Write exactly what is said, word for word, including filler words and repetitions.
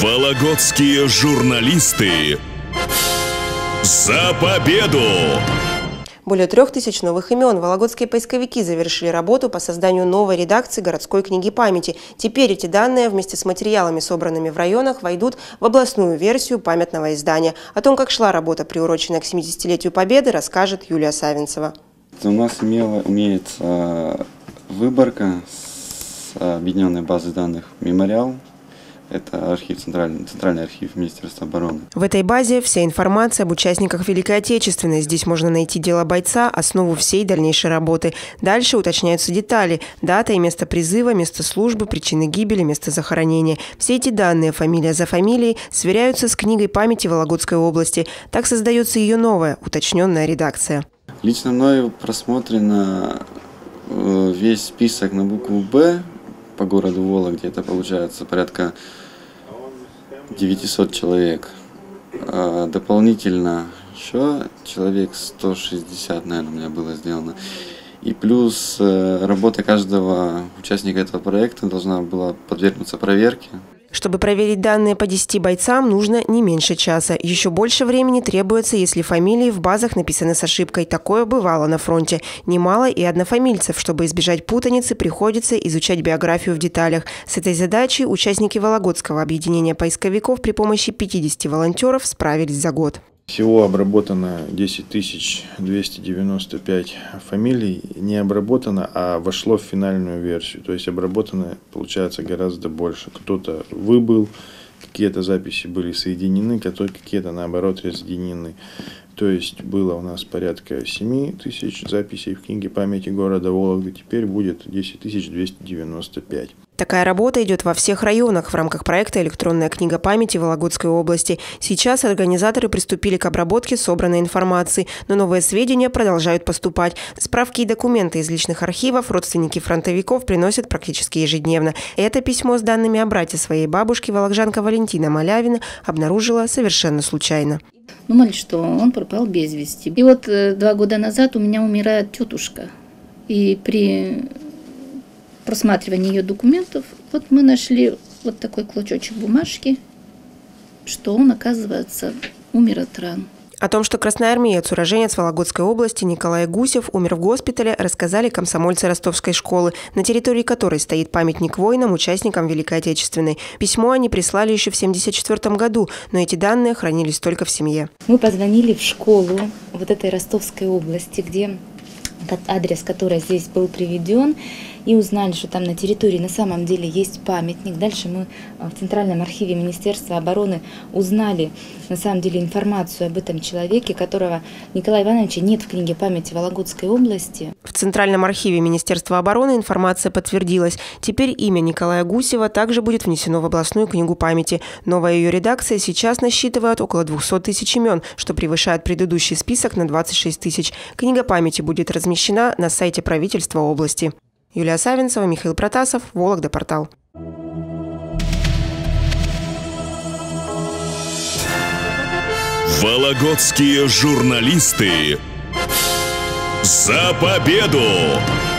Вологодские журналисты за победу! Более трех тысяч новых имен. Вологодские поисковики завершили работу по созданию новой редакции городской книги памяти. Теперь эти данные вместе с материалами, собранными в районах, войдут в областную версию памятного издания. О том, как шла работа, приуроченная к семидесятилетию Победы, расскажет Юлия Савинцева. У нас имела, имеется выборка с объединенной базы данных «Мемориал». Это архив, центральный, центральный архив Министерства обороны. В этой базе вся информация об участниках Великой Отечественной. Здесь можно найти дело бойца, основу всей дальнейшей работы. Дальше уточняются детали: дата и место призыва, место службы, причины гибели, место захоронения. Все эти данные, фамилия за фамилией, сверяются с книгой памяти Вологодской области. Так создается ее новая, уточненная редакция. Лично мною просмотрено весь список на букву «Б» по городу Вологде. Это получается порядка девятисот человек. А дополнительно еще человек сто шестьдесят, наверное, у меня было сделано. И плюс работа каждого участника этого проекта должна была подвергнуться проверке. Чтобы проверить данные по десяти бойцам, нужно не меньше часа. Еще больше времени требуется, если фамилии в базах написаны с ошибкой. Такое бывало на фронте. Немало и однофамильцев. Чтобы избежать путаницы, приходится изучать биографию в деталях. С этой задачей участники Вологодского объединения поисковиков при помощи пятидесяти волонтеров справились за год. Всего обработано десять тысяч двести девяносто пять фамилий. Не обработано, а вошло в финальную версию. То есть обработано, получается, гораздо больше. Кто-то выбыл, какие-то записи были соединены, какие-то, наоборот, разъединены. То есть было у нас порядка семи тысяч записей в книге памяти города Вологды. Теперь будет десять тысяч двести девяносто пять. Такая работа идет во всех районах в рамках проекта «Электронная книга памяти Вологодской области». Сейчас организаторы приступили к обработке собранной информации, но новые сведения продолжают поступать. Справки и документы из личных архивов родственники фронтовиков приносят практически ежедневно. Это письмо с данными о брате своей бабушки вологоджанка Валентина Малявина обнаружила совершенно случайно. Ну, мало что, он пропал без вести. И вот э, два года назад у меня умирает тетушка. И при просматривании ее документов, вот мы нашли вот такой клочочек бумажки, что он, оказывается, умер от ран. О том, что красноармеец, уроженец Вологодской области Николай Гусев умер в госпитале, рассказали комсомольцы Ростовской школы, на территории которой стоит памятник воинам, участникам Великой Отечественной. Письмо они прислали еще в семьдесят четвёртом году, но эти данные хранились только в семье. Мы позвонили в школу вот этой Ростовской области, где этот адрес, который здесь был приведен, и узнали, что там на территории на самом деле есть памятник. Дальше мы в Центральном архиве Министерства обороны узнали на самом деле информацию об этом человеке, которого Николая Ивановича нет в книге памяти Вологодской области. В Центральном архиве Министерства обороны информация подтвердилась. Теперь имя Николая Гусева также будет внесено в областную книгу памяти. Новая ее редакция сейчас насчитывает около двухсот тысяч имен, что превышает предыдущий список на двадцать шесть тысяч. Книга памяти будет размещена на сайте правительства области. Юлия Савинцева, Михаил Протасов, Вологда портал. Вологодские журналисты за победу!